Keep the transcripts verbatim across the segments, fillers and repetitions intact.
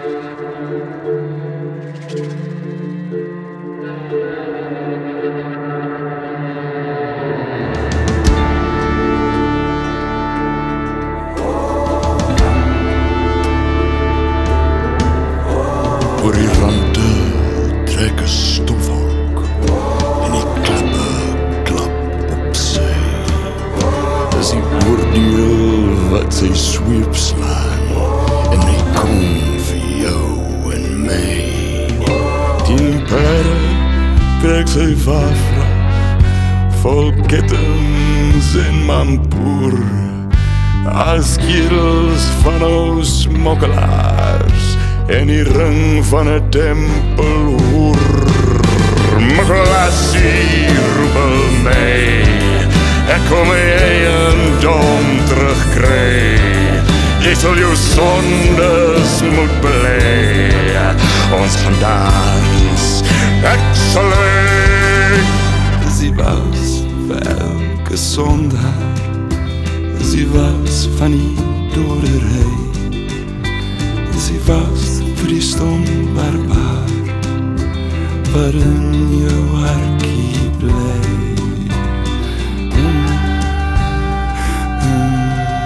Oor die rande trek 'n stofwolk en die klippe klap op sy. Dis die oordeel wat sy sweep slaan en hy kom vir jou en my. Die perde trek sy wafra vol kettings en mampoer as kerels van ons smokkelaars en die ring van 'n tempelhoer. Moklassie roepel my, ek kom my eiendom terugkry. Jy sal jou sondes moet belê, ons gaan dans, ek sal lê. Sie was vir elke sondaar, sie was van die dodery. Sie was vir die stom barbaar wat in jou hartjie bly. Mm, mm, mm.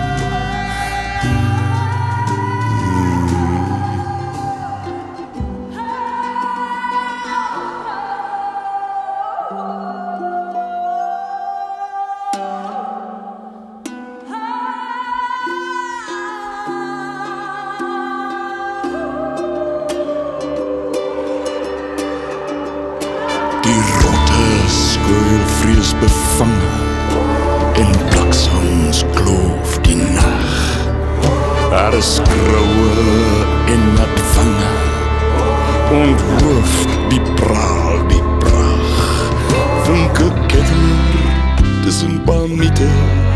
Die rotte skuil vrees bevange en bliksems kloof die nag. Daar is kroue en nat vange onthoofd die praal die pracht. Vinke ketter tussen palmiete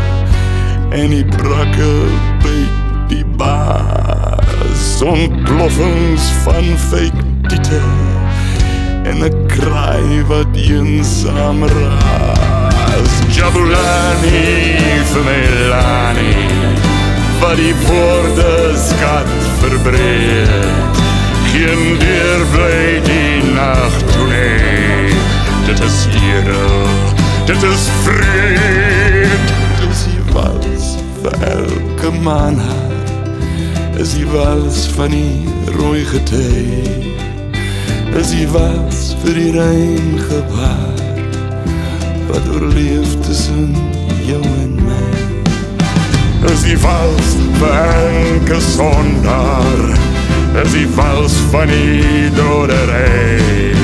en die brakke byt die baas. Ontploffings van fake tiete en 'n kraai wat eensaam raas. Jabulani vir my Lani, wat die woordeskat verbreed. Geen deur bly die nacht toe nie. Dit is edel, dit is vreed. Dis die wals vir elke manhaar, is die wals van die rooi getij. Is die was vir die rein gebaar wat oorleef tussen jou en my. Is die vals vir elke sondaar, is die vals van die dodery.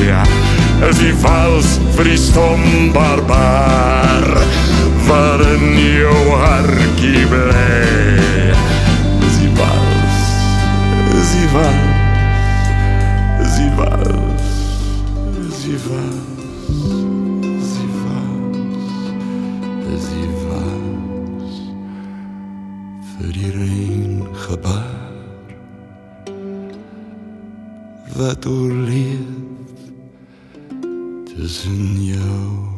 Is die vals vir die stom barbaar wat in jou hartjie bly. Is die vals, is die vals, is die vals, is die vals, is die vals, is die vals vir die rein gebaar wat oorleef tussen jou